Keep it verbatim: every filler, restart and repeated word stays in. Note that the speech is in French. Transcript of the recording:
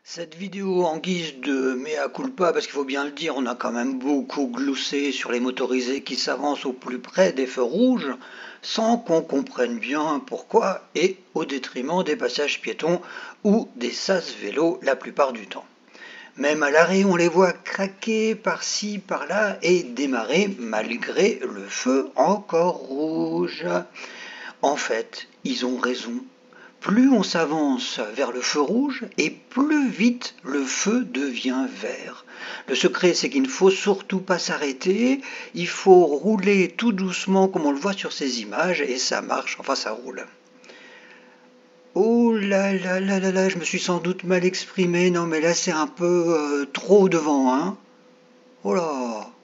Cette vidéo en guise de mea culpa, parce qu'il faut bien le dire, on a quand même beaucoup gloussé sur les motorisés qui s'avancent au plus près des feux rouges, sans qu'on comprenne bien pourquoi, et au détriment des passages piétons ou des sas vélos la plupart du temps. Même à l'arrêt, on les voit craquer par-ci, par-là et démarrer malgré le feu encore rouge. En fait, ils ont raison. Plus on s'avance vers le feu rouge et plus vite le feu devient vert. Le secret, c'est qu'il ne faut surtout pas s'arrêter, il faut rouler tout doucement comme on le voit sur ces images et ça marche, enfin ça roule. Oh là là là là là, je me suis sans doute mal exprimé, non mais là c'est un peu euh, trop devant, hein. Oh là.